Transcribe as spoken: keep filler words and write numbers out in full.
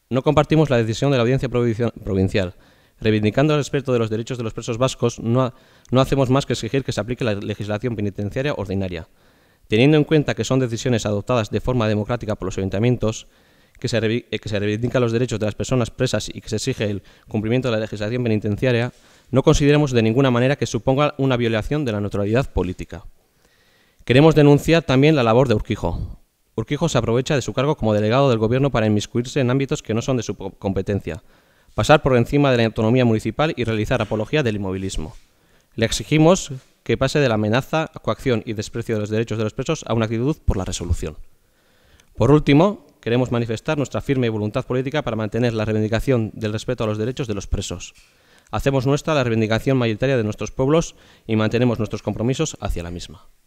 No compartimos la decisión de la Audiencia Provincial. Reivindicando el respeto de los derechos de los presos vascos, no, ha, no hacemos más que exigir que se aplique la legislación penitenciaria ordinaria. Teniendo en cuenta que son decisiones adoptadas de forma democrática por los ayuntamientos, que se, re, que se reivindican los derechos de las personas presas y que se exige el cumplimiento de la legislación penitenciaria, no consideramos de ninguna manera que suponga una violación de la neutralidad política. Queremos denunciar también la labor de Urquijo. Urquijo se aprovecha de su cargo como delegado del Gobierno para inmiscuirse en ámbitos que no son de su competencia, pasar por encima de la autonomía municipal y realizar apología del inmovilismo. Le exigimos que pase de la amenaza, coacción y desprecio de los derechos de los presos a una actitud por la resolución. Por último, queremos manifestar nuestra firme voluntad política para mantener la reivindicación del respeto a los derechos de los presos. Hacemos nuestra la reivindicación mayoritaria de nuestros pueblos y mantenemos nuestros compromisos hacia la misma.